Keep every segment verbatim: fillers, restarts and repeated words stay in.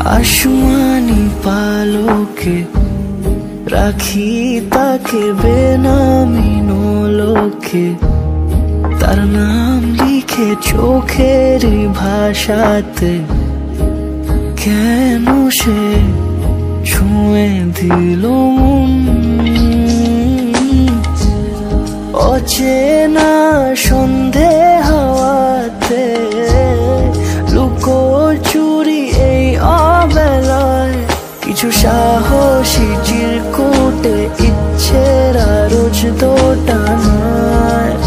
आसमानी पालोके রাখি তাকে বেনামি লোকে, তার নাম লিখে চোখের ভাষাতে। কেন সে ছুঁয়ে দিল মন, অচেনা সন্ধে হাওয়াতে লুকোচুরি এই অবেলায়। কিছু সাহসী চিরকুটে ইচ্ছের রোজ দোটানায়।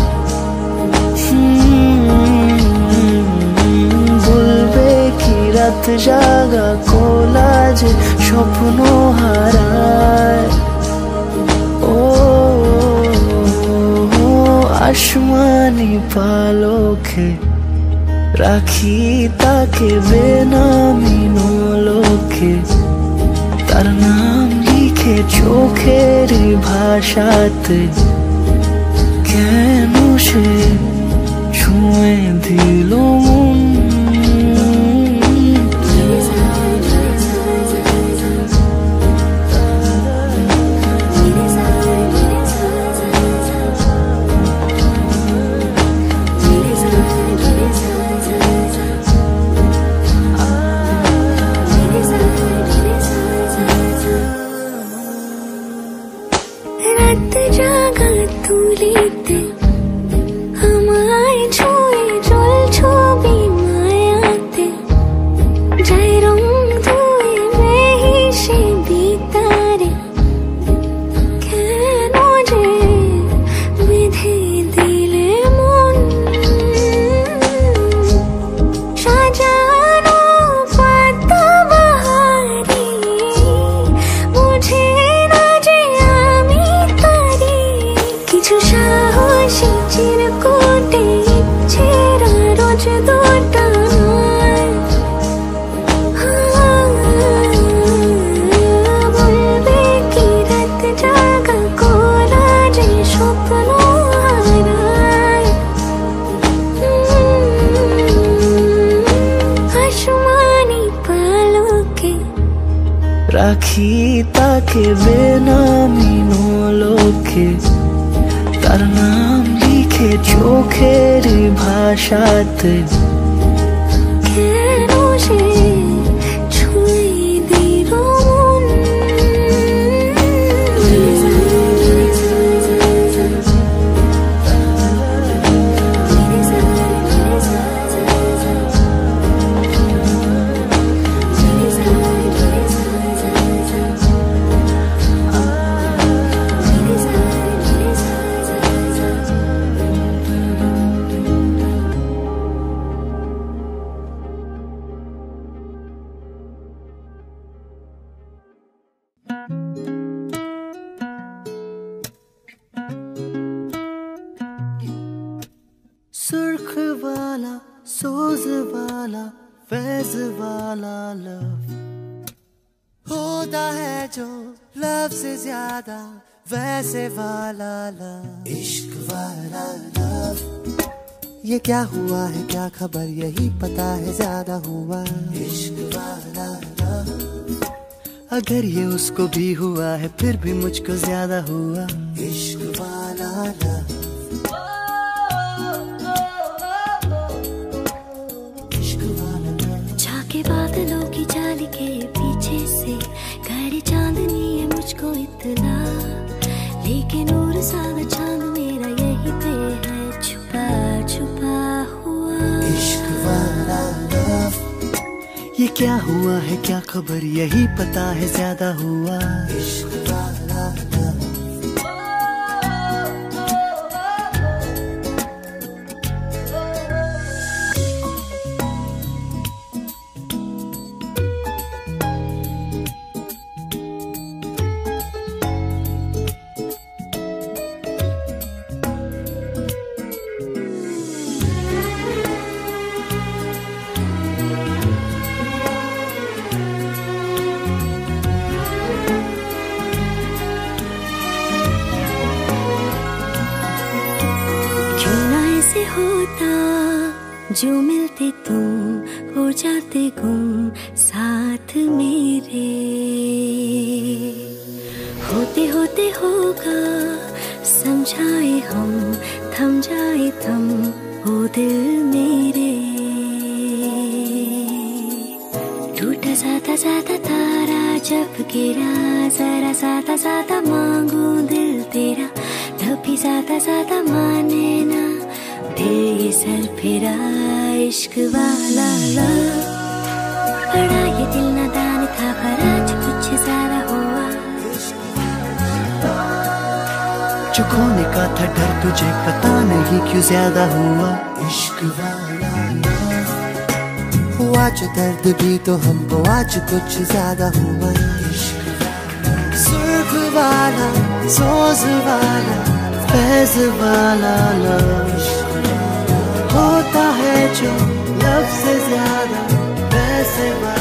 বলবে কি রাত জাগা কোলাজে স্বপ্ন হারায়। ও আসমানি পালকে রাখি তাকে বেনামি লোকে, তার নাম লিখে চোখের ভাষাতে। কেন সে ছুঁয়ে দিল মন, রাখি তাকে বেনামি লোকে, তার নাম লিখে চোখের ভাষাতে। কেন সে ছুঁয়ে দিল মন, सुर्ख वाला सोज वाला फैज वाला लव होता है जो लव से ज्यादा वैसे वाला लव। इश्क वाला लव ये क्या हुआ है क्या खबर यही पता है ज्यादा हुआ। इश्क वाला लव अगर ये उसको भी हुआ है फिर भी मुझको ज्यादा हुआ। इश्क वाला लव के बादलों की जाली के पीछे से गहरी चांदनी है मुझको इतना, लेकिन नूर सादा चांद मेरा यही पे है छुपा छुपा हुआ। इश्क वाला लव ये क्या हुआ है क्या खबर यही पता है ज्यादा हुआ। इश्क वाला लव होता जो मिलते तुम हो जाते गुम साथ मेरे। होते होते होगा समझाए हम, थम जाए थम ओ दिल मेरे। टूटा साता साता तारा जब गिरा, जरा साता साता मांगू दिल तेरा, तभी साता साता माने ना फिर ये सर फिरा इश्क वाला लव। बड़ा ये दिल नादान था पर आज कुछ ज्यादा हुआ। जो खोने का था डर तुझे पता नहीं क्यों ज्यादा हुआ। इश्क वाला लव हुआ जो दर्द भी तो हमको आज कुछ ज्यादा हुआ। इश्क वाला सुर्ख वाला सोज वाला फैज वाला लव होता है जो लब से ज्यादा वैसे वाला।